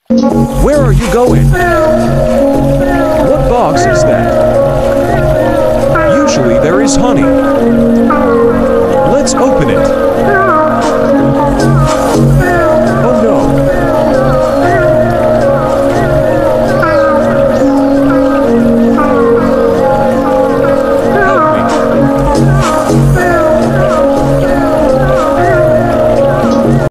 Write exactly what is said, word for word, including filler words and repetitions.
Where are you going? What box is that? Usually there is honey. Let's open it.